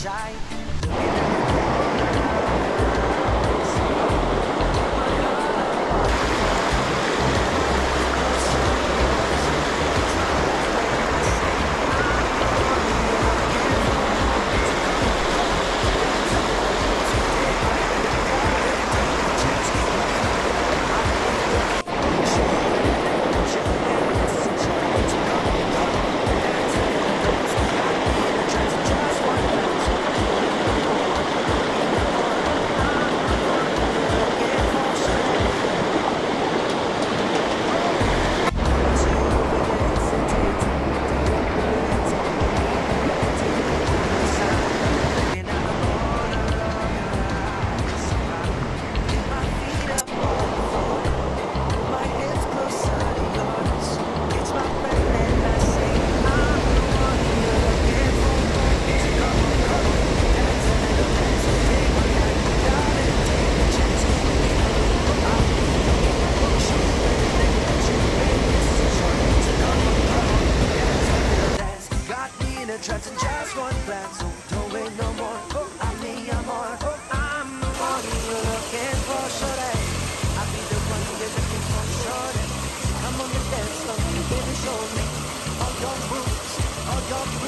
shy. Trapped in just one glance, so don't wait no more. I mean, I'm the one you're looking for, shorty. I'll be the one you're looking for, shorty. I'm on the dance floor, you baby, show me all your moves, all your